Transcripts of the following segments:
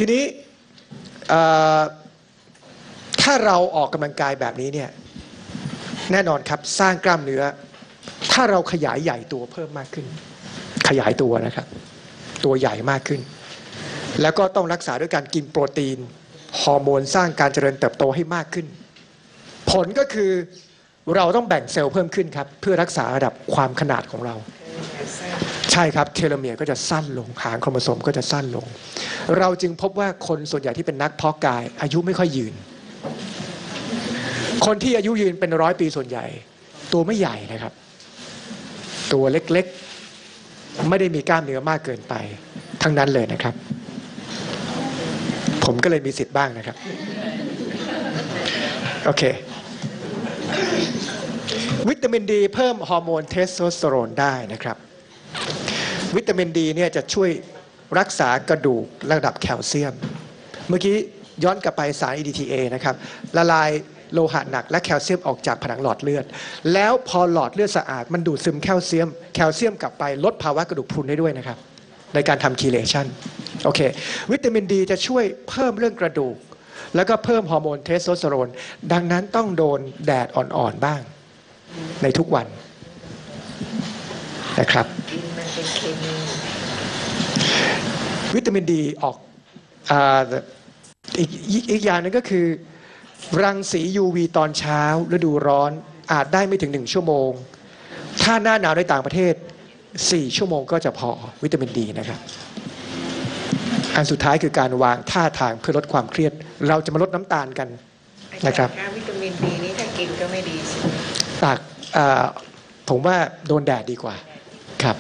ทีนี้ถ้าเราออกกำลังกายแบบนี้เนี่ยแน่นอนครับสร้างกล้ามเนื้อถ้าเราขยายใหญ่ตัวเพิ่มมากขึ้นขยายตัวนะครับตัวใหญ่มากขึ้นแล้วก็ต้องรักษาด้วยการกินโปรตีนฮอร์โมนสร้างการเจริญเติบโตให้มากขึ้นผลก็คือเราต้องแบ่งเซลล์เพิ่มขึ้นครับเพื่อรักษาระดับความขนาดของเราใช่ครับเทโลเมียร์ก็จะสั้นลงหางโครโมโซมก็จะสั้นลงเราจึงพบว่าคนส่วนใหญ่ที่เป็นนักเพาะกายอายุไม่ค่อยยืนคนที่อายุยืนเป็น100 ปีส่วนใหญ่ตัวไม่ใหญ่นะครับตัวเล็กๆไม่ได้มีกล้ามเนื้อมากเกินไปทั้งนั้นเลยนะครับผมก็เลยมีสิทธิ์บ้างนะครับโอเควิตามินดีเพิ่มฮอร์โมนเทสโทสเตอโรนได้นะครับวิตามินดีเนี่ยจะช่วยรักษากระดูกระดับแคลเซียมเมื่อกี้ย้อนกลับไปสาร EDTA นะครับละลายโลหะหนักและแคลเซียมออกจากผนังหลอดเลือดแล้วพอหลอดเลือดสะอาดมันดูดซึมแคลเซียมกลับไปลดภาวะกระดูกพรุนได้ด้วยนะครับในการทำคีเลชันโอเควิตามินดีจะช่วยเพิ่มเรื่องกระดูกแล้วก็เพิ่มฮอร์โมนเทสโทสเตอโรนดังนั้นต้องโดนแดดอ่อนๆบ้างในทุกวันนะครับวิตามินดีออกอีกอย่างนึงก็คือรังสี UV ตอนเช้าฤดูร้อนอาจได้ไม่ถึง1 ชั่วโมงถ้าหน้าหนาวในต่างประเทศ4 ชั่วโมงก็จะพอวิตามินดีนะครับอันสุดท้ายคือการวางท่าทางเพื่อลดความเครียดเราจะมาลดน้ำตาลกันนะครับวิตามินดีนี้ถ้ากินก็ไม่ดีสิตากผมว่าโดนแดดดีกว่าครับ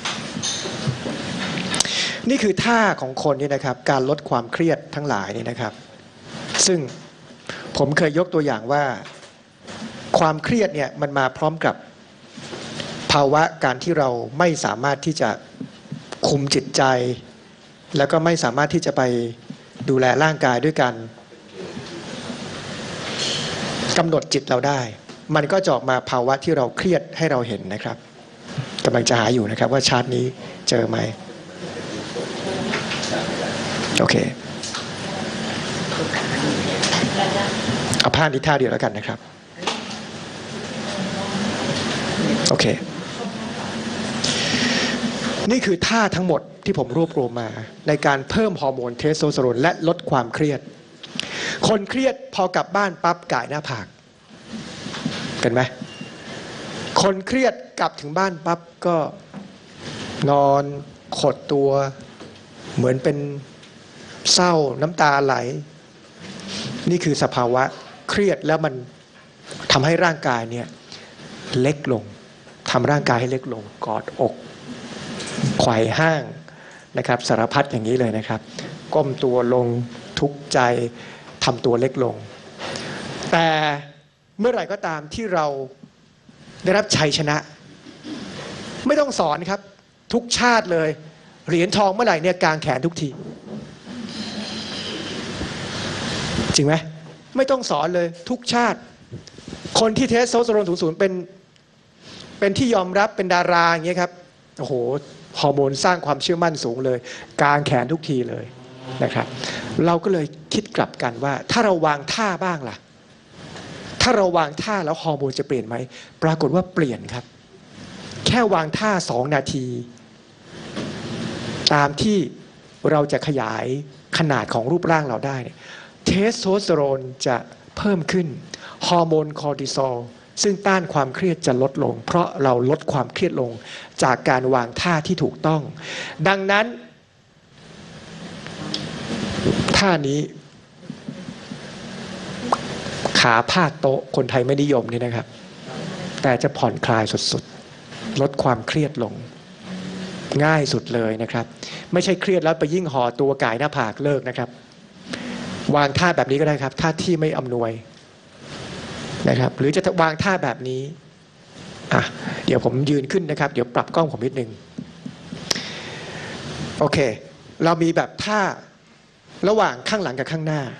นี่คือท่าของคนนี่นะครับการลดความเครียดทั้งหลายนี่นะครับซึ่งผมเคยยกตัวอย่างว่าความเครียดเนี่ยมันมาพร้อมกับภาวะการที่เราไม่สามารถที่จะคุมจิตใจแล้วก็ไม่สามารถที่จะไปดูแลร่างกายด้วยการกำหนดจิตเราได้มันก็จะออกมาภาวะที่เราเครียดให้เราเห็นนะครับกำลังจะหาอยู่นะครับว่าชาร์ตนี้เจอไหมโอเคเอาผ้านี้ท่าเดียวแล้วกันนะครับโอเคนี่คือท่าทั้งหมดที่ผมรวบรวมมาในการเพิ่มฮอร์โมนเทสโทสเตอโรนและลดความเครียดคนเครียดพอกลับบ้านปั๊บก่ายหน้าผากกันไหมคนเครียดกลับถึงบ้านปั๊บก็นอนขดตัวเหมือนเป็นเศร้าน้ำตาไหลนี่คือสภาวะเครียดแล้วมันทำให้ร่างกายเนี่ยเล็กลงทำร่างกายให้เล็กลงกอดอกไขว่ห้างนะครับสารพัดอย่างนี้เลยนะครับก้มตัวลงทุกข์ใจทำตัวเล็กลงแต่เมื่อไหร่ก็ตามที่เราได้รับชัยชนะไม่ต้องสอนครับทุกชาติเลยเหรียญทองเมื่อไหร่เนี่ยกางแขนทุกทีจริงไหมไม่ต้องสอนเลยทุกชาติคนที่เทสโทสเตอโรนสูงๆเป็นที่ยอมรับเป็นดาราอย่างเงี้ยครับโอ้โหฮอร์โมนสร้างความเชื่อมั่นสูงเลยกางแขนทุกทีเลยนะครับเราก็เลยคิดกลับกันว่าถ้าเราวางท่าบ้างล่ะถ้าเราวางท่าแล้วฮอร์โมนจะเปลี่ยนไหมปรากฏว่าเปลี่ยนครับแค่วางท่า2 นาทีตามที่เราจะขยายขนาดของรูปร่างเราได้เทสโทสเตอโรนจะเพิ่มขึ้นฮอร์โมนคอร์ติซอลซึ่งต้านความเครียดจะลดลงเพราะเราลดความเครียดลงจากการวางท่าที่ถูกต้องดังนั้นท่านี้ขาพาดโต๊ะคนไทยไม่นิยมนี่นะครับแต่จะผ่อนคลายสุดๆลดความเครียดลงง่ายสุดเลยนะครับไม่ใช่เครียดแล้วไปยิ่งห่อตัวก่ายหน้าผากเลิกนะครับวางท่าแบบนี้ก็ได้ครับท่าที่ไม่อำนวยนะครับหรือจะวางท่าแบบนี้เดี๋ยวผมยืนขึ้นนะครับเดี๋ยวปรับกล้องผมนิดนึงโอเคเรามีแบบท่าระหว่างข้างหลังกับข้างหน้า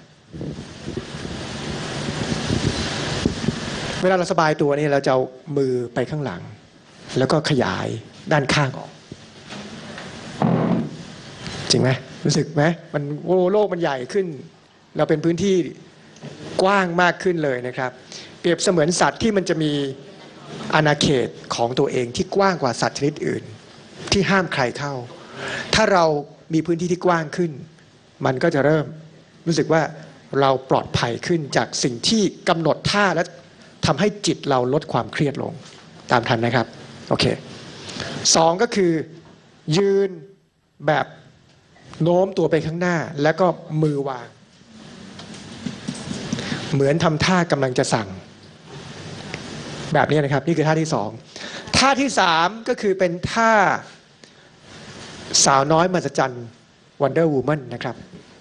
เวลาเราสบายตัวนี่เราจะเอามือไปข้างหลังแล้วก็ขยายด้านข้างออกจริงไหมรู้สึกไหมมันโลกมันใหญ่ขึ้นเราเป็นพื้นที่กว้างมากขึ้นเลยนะครับเปรียบเสมือนสัตว์ที่มันจะมีอาณาเขตของตัวเองที่กว้างกว่าสัตว์ชนิดอื่นที่ห้ามใครเข้าถ้าเรามีพื้นที่ที่กว้างขึ้นมันก็จะเริ่มรู้สึกว่าเราปลอดภัยขึ้นจากสิ่งที่กำหนดท่าและทำให้จิตเราลดความเครียดลงตามทันนะครับโอเคสองก็คือยืนแบบโน้มตัวไปข้างหน้าแล้วก็มือวางเหมือนทำท่ากำลังจะสั่งแบบนี้นะครับนี่คือท่าที่สองท่าที่สามก็คือเป็นท่าสาวน้อยมหัศจรรย์ Wonder Woman นะครับ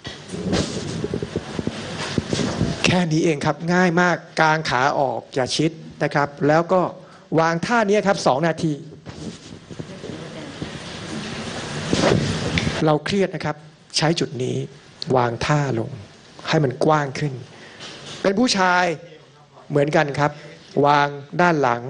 แค่นี้เองครับง่ายมากกางขาออกอย่าชิดนะครับแล้วก็วางท่านี้ครับ2 นาทีเราเครียดนะครับใช้จุดนี้วางท่าลงให้มันกว้างขึ้นเป็นผู้ชายเหมือนกันครับวางด้านหลัง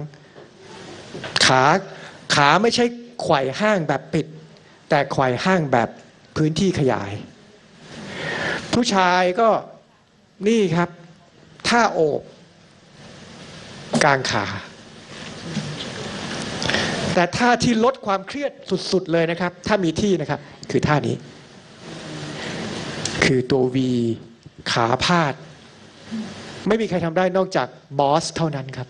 ขาไม่ใช่ไขว่ห้างแบบปิดแต่ไขว่ห้างแบบพื้นที่ขยายผู้ชายก็นี่ครับท่าโอบกางขาแต่ท่าที่ลดความเครียดสุดๆเลยนะครับถ้ามีที่นะครับคือท่านี้คือตัว V ขาพาดไม่มีใครทำได้นอกจากบอสเท่านั้นครับ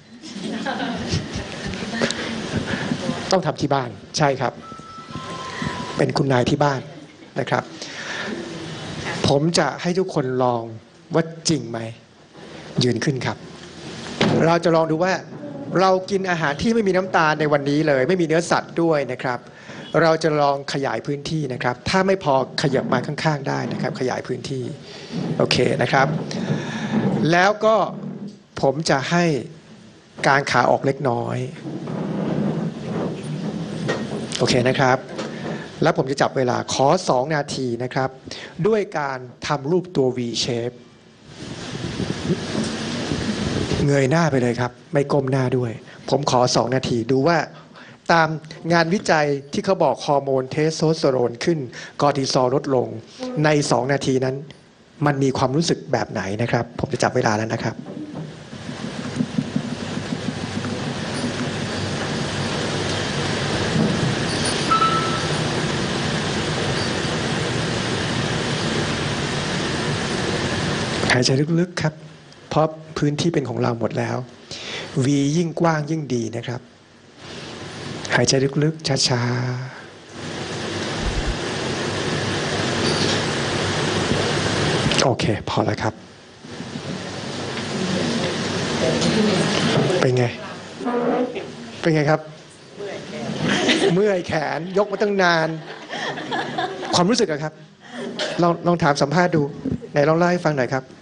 ต้องทำที่บ้านใช่ครับเป็นคุณนายที่บ้านนะครับผมจะให้ทุกคนลองว่าจริงไหมยืนขึ้นครับเราจะลองดูว่าเรากินอาหารที่ไม่มีน้ำตาลในวันนี้เลยไม่มีเนื้อสัตว์ด้วยนะครับเราจะลองขยายพื้นที่นะครับถ้าไม่พอขยับมาข้างๆได้นะครับขยายพื้นที่โอเคนะครับแล้วก็ผมจะให้กางขาออกเล็กน้อยโอเคนะครับแล้วผมจะจับเวลาขอ2 นาทีนะครับด้วยการทำรูปตัว V shape เงยหน้าไปเลยครับไม่ก้มหน้าด้วยผมขอ2 นาทีดูว่าตามงานวิจัยที่เขาบอกฮอร์โมนเทสโทสเตอโรนขึ้นคอร์ติซอลลดลงใน2 นาทีนั้นมันมีความรู้สึกแบบไหนนะครับผมจะจับเวลาแล้วนะครับหายใจลึกๆครับเพราะพื้นที่เป็นของเราหมดแล้ว V ยิ่งกว้างยิ่งดีนะครับหายใจลึกๆช้าๆโอเคพอแล้วครับเป็นไงครับเมื่อยแขนยกมาตั้งนานความรู้สึกอะครับลองถามสัมภาษณ์ดูไหนลองเล่าให้ฟังหน่อยครับ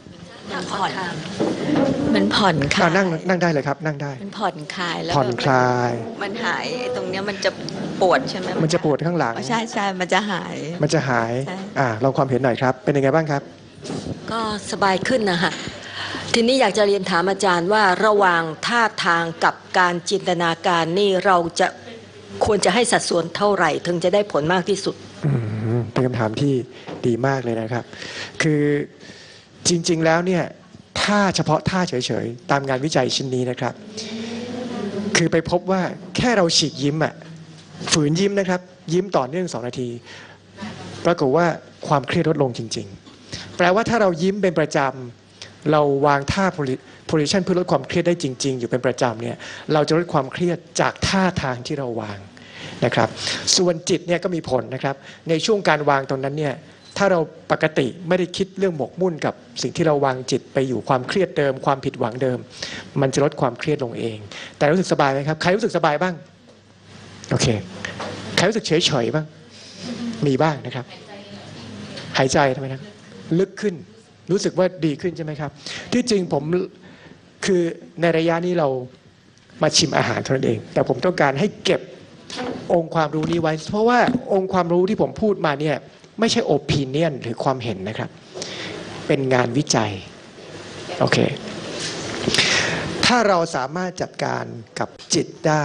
มันผ่อนคลายนั่งได้เลยครับนั่งได้มันผ่อนคลายแล้วผ่อนคลายมันหายตรงเนี้ยมันจะปวดใช่ไหมมันจะปวดข้างหลังใช่มันจะหายลองความเห็นหน่อยครับเป็นยังไงบ้างครับก็สบายขึ้นนะคะทีนี้อยากจะเรียนถามอาจารย์ว่าระหว่างท่าทางกับการจินตนาการนี่เราจะควรจะให้สัดส่วนเท่าไหร่ถึงจะได้ผลมากที่สุดเป็นคำถามที่ดีมากเลยนะครับคือจริงๆแล้วเนี่ยท่าเฉพาะท่าเฉยๆตามงานวิจัยชิ้นนี้นะครับคือไปพบว่าแค่เราฉีกยิ้มฝืนยิ้มนะครับยิ้มต่อเนื่อง2 นาทีปรากฏว่าความเครียดลดลงจริงๆแปลว่าถ้าเรายิ้มเป็นประจำเราวางท่า position เพื่อลดความเครียดได้จริงๆอยู่เป็นประจำเนี่ยเราจะลดความเครียดจากท่าทางที่เราวางนะครับส่วนจิตเนี่ยก็มีผลนะครับในช่วงการวางตรงนั้นเนี่ยถ้าเราปกติไม่ได้คิดเรื่องหมกมุ่นกับสิ่งที่เราวางจิตไปอยู่ความเครียดเดิมความผิดหวังเดิมมันจะลดความเครียดลงเองแต่รู้สึกสบายไหมครับใครรู้สึกสบายบ้างโอเคใครรู้สึกเฉยๆบ้างมีบ้างนะครับหายใจทำไมนะลึกขึ้นรู้สึกว่าดีขึ้นใช่ไหมครับที่จริงผมคือในระยะนี้เรามาชิมอาหารเท่านั้นเองแต่ผมต้องการให้เก็บองค์ความรู้นี้ไว้เพราะว่าองค์ความรู้ที่ผมพูดมาเนี่ยไม่ใช่ opinion หรือความเห็นนะครับเป็นงานวิจัยโอเคถ้าเราสามารถจัดการกับจิตได้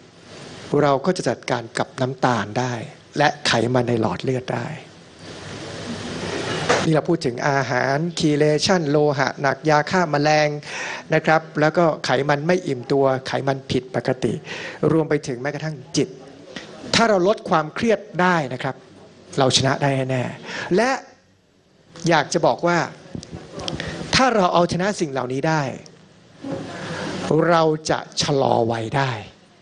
เราก็จะจัดการกับน้ำตาลได้และไขมันในหลอดเลือดได้นี่เราพูดถึงอาหารคีเลชันโลหะหนักยาฆ่าแมลงนะครับแล้วก็ไขมันไม่อิ่มตัวไขมันผิดปกติรวมไปถึงแม้กระทั่งจิตถ้าเราลดความเครียดได้นะครับเราชนะได้แน่ๆและอยากจะบอกว่าถ้าเราเอาชนะสิ่งเหล่านี้ได้เราจะชะลอวัยได้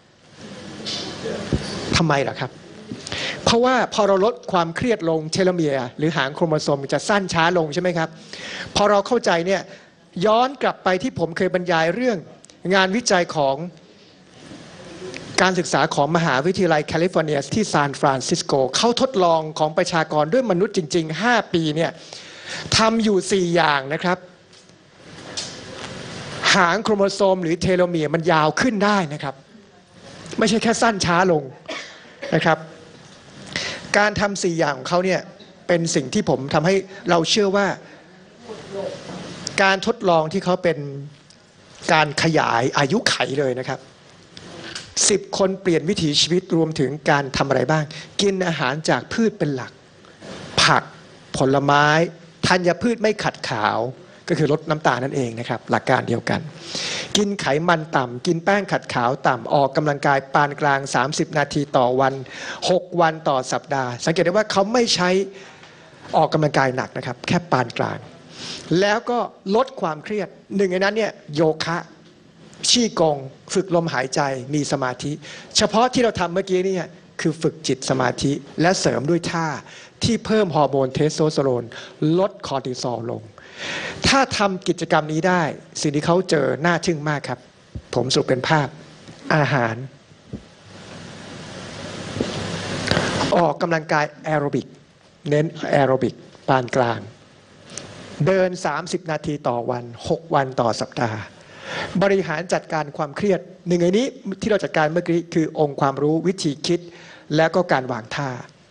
ทำไมล่ะครับเพราะว่าพอเราลดความเครียดลงเทโลเมียร์หรือหางโครโมโซมจะสั้นช้าลงใช่ไหมครับพอเราเข้าใจเนี่ยย้อนกลับไปที่ผมเคยบรรยายเรื่องงานวิจัยของการศึกษาของมหาวิทยาลัยแคลิฟอร์เนียที่ซานฟรานซิสโกเขาทดลองของประชากรด้วยมนุษย์จริงๆ5 ปีเนี่ยทำอยู่4 อย่างนะครับหางโครโมโซมหรือเทโลเมียร์มันยาวขึ้นได้นะครับไม่ใช่แค่สั้นช้าลงนะครับการทำ4 อย่างของเขาเนี่ยเป็นสิ่งที่ผมทำให้เราเชื่อว่าการทดลองที่เขาเป็นการขยายอายุไขเลยนะครับ10 คนเปลี่ยนวิถีชีวิตรวมถึงการทำอะไรบ้างกินอาหารจากพืชเป็นหลักผักผลไม้ธัญพืชไม่ขัดขาวก็คือลดน้ำตาลนั่นเองนะครับหลักการเดียวกันกินไขมันต่ำกินแป้งขัดขาวต่ำออกกำลังกายปานกลาง30 นาทีต่อวัน6 วันต่อสัปดาห์สังเกตได้ว่าเขาไม่ใช้ออกกำลังกายหนักนะครับแค่ปานกลางแล้วก็ลดความเครียดหนึ่งในนั้นเนี่ยโยคะชี่กงฝึกลมหายใจมีสมาธิเฉพาะที่เราทำเมื่อกี้นี่คือฝึกจิตสมาธิและเสริมด้วยท่าที่เพิ่มฮอร์โมนเทสโทสเตอโรนลดคอร์ติซอลลงถ้าทำกิจกรรมนี้ได้สิ่งที่เขาเจอน่าทึ่งมากครับผมสรุปเป็นภาพอาหารออกกำลังกายแอโรบิกเน้นแอโรบิกปานกลางเดิน30 นาทีต่อวัน6 วันต่อสัปดาห์บริหารจัดการความเครียดหนึ่งในนี้ที่เราจัดการเมื่อกี้คือองค์ความรู้วิธีคิดและก็การวางท่า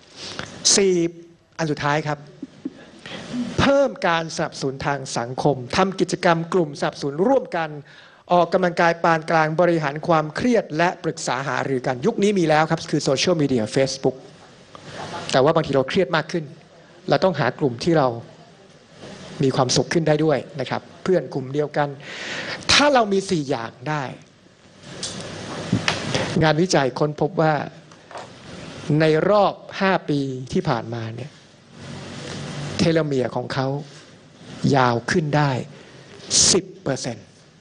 4อันสุดท้ายครับเพิ่มการสนับสนุนทางสังคมทำกิจกรรมกลุ่มสนับสนุนร่วมกันออกกำลังกายปานกลางบริหารความเครียดและปรึกษาหารือกันยุคนี้มีแล้วครับคือโซเชียลมีเดีย Facebook แต่ว่าบางทีเราเครียดมากขึ้นเราต้องหากลุ่มที่เรามีความสุขขึ้นได้ด้วยนะครับเพื่อนกลุ่มเดียวกันถ้าเรามี4 อย่างได้งานวิจัยค้นพบว่าในรอบ5 ปีที่ผ่านมาเนี่ยเทโลเมียร์ของเขายาวขึ้นได้ 10%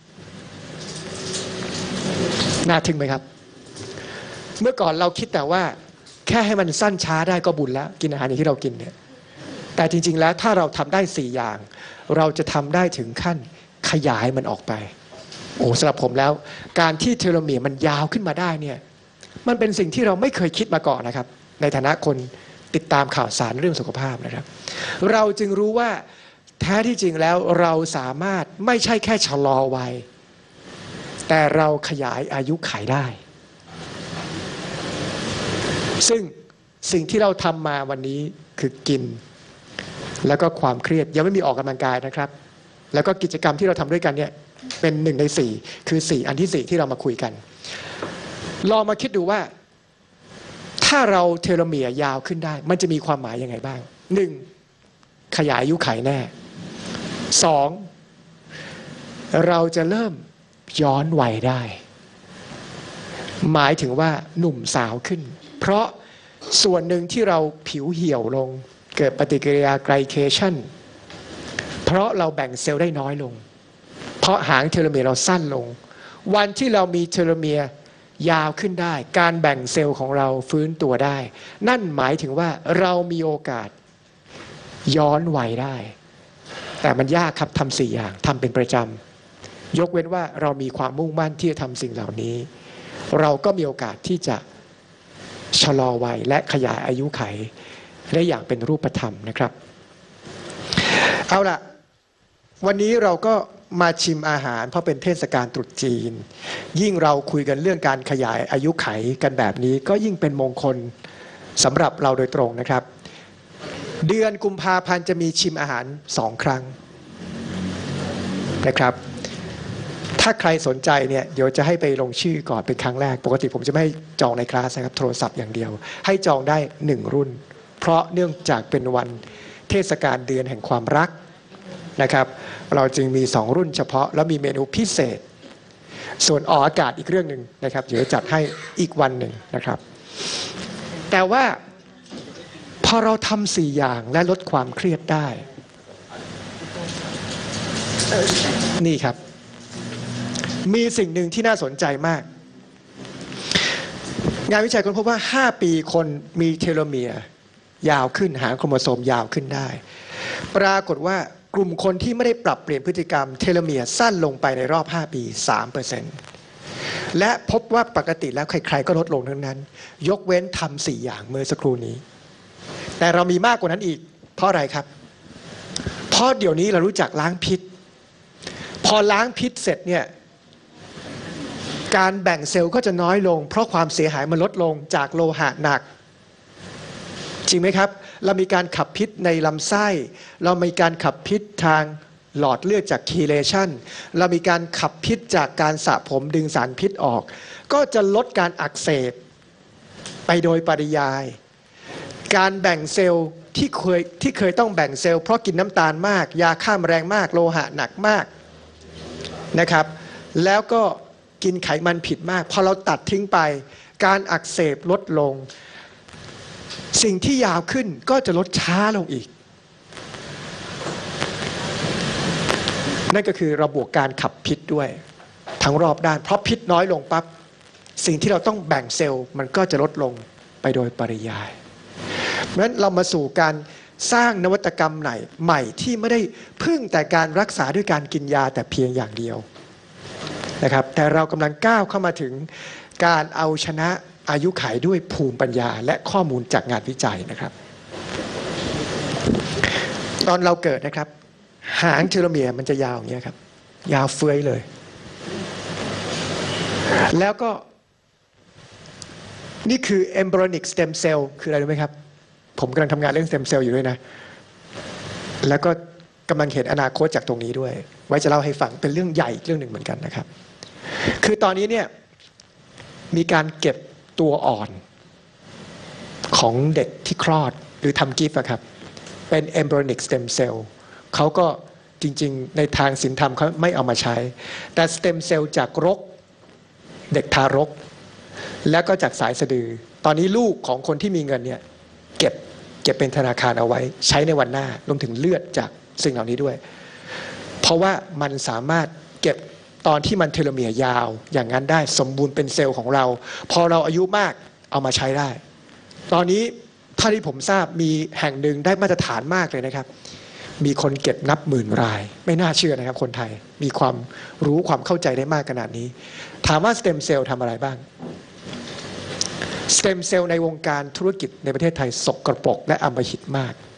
น่าทึ่งไหมครับเมื่อก่อนเราคิดแต่ว่าแค่ให้มันสั้นช้าได้ก็บุญแล้วกินอาหารอย่างที่เรากินเนี่ยแต่จริงๆแล้วถ้าเราทำได้4 อย่างเราจะทำได้ถึงขั้นขยายมันออกไปโอ้สำหรับผมแล้วการที่เทโลเมียร์มันยาวขึ้นมาได้เนี่ยมันเป็นสิ่งที่เราไม่เคยคิดมาก่อนนะครับในฐานะคนติดตามข่าวสารเรื่องสุขภาพนะครับเราจึงรู้ว่าแท้ที่จริงแล้วเราสามารถไม่ใช่แค่ชะลอวัยแต่เราขยายอายุขัยได้ซึ่งสิ่งที่เราทำมาวันนี้คือกินแล้วก็ความเครียดยังไม่มีออกกำลังกายนะครับแล้วก็กิจกรรมที่เราทำด้วยกันเนี่ยเป็น1 ใน 4คือ4อันที่4ที่เรามาคุยกันลองมาคิดดูว่าถ้าเราเทโลเมียร์ยาวขึ้นได้มันจะมีความหมายยังไงบ้าง1ขยายอายุขัยแน่2เราจะเริ่มย้อนวัยได้หมายถึงว่าหนุ่มสาวขึ้นเพราะส่วนหนึ่งที่เราผิวเหี่ยวลงเกิดปฏิกิริยาไกลเคชันเพราะเราแบ่งเซลล์ได้น้อยลงเพราะหางเทโลเมียร์เราสั้นลงวันที่เรามีเทโลเมียร์ยาวขึ้นได้การแบ่งเซลล์ของเราฟื้นตัวได้นั่นหมายถึงว่าเรามีโอกาสย้อนวัยได้แต่มันยากครับทำ4 อย่างทำเป็นประจำยกเว้นว่าเรามีความมุ่งมั่นที่จะทำสิ่งเหล่านี้เราก็มีโอกาสที่จะชะลอวัยและขยายอายุไขได้อย่างเป็นรูปธรรมนะครับเอาล่ะวันนี้เราก็มาชิมอาหารเพราะเป็นเทศกาลตรุษจีนยิ่งเราคุยกันเรื่องการขยายอายุไขกันแบบนี้ก็ยิ่งเป็นมงคลสำหรับเราโดยตรงนะครับเดือนกุมภาพันธ์จะมีชิมอาหาร2 ครั้งนะครับถ้าใครสนใจเนี่ยเดี๋ยวจะให้ไปลงชื่อก่อนเป็นครั้งแรกปกติผมจะไม่จองในคลาสนะครับโทรศัพท์อย่างเดียวให้จองได้1 รุ่นเพราะเนื่องจากเป็นวันเทศกาลเดือนแห่งความรักนะครับเราจึงมี2รุ่นเฉพาะแล้วมีเมนูพิเศษส่วนออกอากาศอีกเรื่องหนึ่งนะครับเดี๋ยวจัดให้อีกวันหนึ่งนะครับแต่ว่าพอเราทำ4อย่างและลดความเครียดได้นี่ครับมีสิ่งหนึ่งที่น่าสนใจมากงานวิจัยค้นพบว่า5 ปีคนมีเทโลเมียร์ยาวขึ้นหางโครโมโซมยาวขึ้นได้ปรากฏว่ากลุ่มคนที่ไม่ได้ปรับเปลี่ยนพฤติกรรมเทโลเมียร์สั้นลงไปในรอบ5 ปี 3%และพบว่าปกติแล้วใครๆก็ลดลงทั้งนั้นยกเว้นทำ4 อย่างเมื่อสักครู่นี้แต่เรามีมากกว่านั้นอีกเพราะอะไรครับเพราะเดี๋ยวนี้เรารู้จักล้างพิษพอล้างพิษเสร็จเนี่ยการแบ่งเซลล์ก็จะน้อยลงเพราะความเสียหายมันลดลงจากโลหะหนักจริงไหมครับเรามีการขับพิษในลำไส้เรามีการขับพิษทางหลอดเลือดจากคีเลชันเรามีการขับพิษจากการสระผมดึงสารพิษออกก็จะลดการอักเสบไปโดยปริยายการแบ่งเซลล์ที่เคยต้องแบ่งเซลล์เพราะกินน้ำตาลมากยาฆ่าแมลงมากโลหะหนักมากนะครับแล้วก็กินไขมันผิดมากพอเราตัดทิ้งไปการอักเสบลดลงสิ่งที่ยาวขึ้นก็จะลดช้าลงอีกนั่นก็คือระบบการขับพิษด้วยทั้งรอบด้านเพราะพิษน้อยลงปั๊บสิ่งที่เราต้องแบ่งเซลล์มันก็จะลดลงไปโดยปริยายเพราะฉะนั้นเรามาสู่การสร้างนวัตกรรมใหม่ที่ไม่ได้พึ่งแต่การรักษาด้วยการกินยาแต่เพียงอย่างเดียวนะครับแต่เรากำลังก้าวเข้ามาถึงการเอาชนะอายุขัยด้วยภูมิปัญญาและข้อมูลจากงานวิจัยนะครับตอนเราเกิดนะครับหางเทโลเมียร์มันจะยาวอย่างนี้ครับยาวเฟื้อยเลยแล้วก็นี่คือ embryonic stem cell คืออะไรรู้ไหมครับผมกำลังทำงานเรื่อง stem cell อยู่ด้วยนะแล้วก็กำลังเห็นอนาคตจากตรงนี้ด้วยไว้จะเล่าให้ฟังเป็นเรื่องใหญ่เรื่องหนึ่งเหมือนกันนะครับคือตอนนี้เนี่ยมีการเก็บตัวอ่อนของเด็กที่คลอดหรือทำกิฟต์ครับเป็น embryonic stem cell เขาก็จริงๆในทางศีลธรรมเขาไม่เอามาใช้แต่ stem cell จากรกเด็กทารกแล้วก็จากสายสะดือตอนนี้ลูกของคนที่มีเงินเนี่ยเก็บเป็นธนาคารเอาไว้ใช้ในวันหน้ารวมถึงเลือดจากสิ่งเหล่านี้ด้วยเพราะว่ามันสามารถเก็บตอนที่มันเทโลเมียร์ยาวอย่างนั้นได้สมบูรณ์เป็นเซลล์ของเราพอเราอายุมากเอามาใช้ได้ตอนนี้ถ้าที่ผมทราบมีแห่งหนึ่งได้มาตรฐานมากเลยนะครับมีคนเก็บนับหมื่นรายไม่น่าเชื่อนะครับคนไทยมีความรู้ความเข้าใจได้มากขนาดนี้ถามว่าสเต็มเซลล์ทำอะไรบ้างสเต็มเซลล์ในวงการธุรกิจในประเทศไทยสกปรกและอำมหิตมาก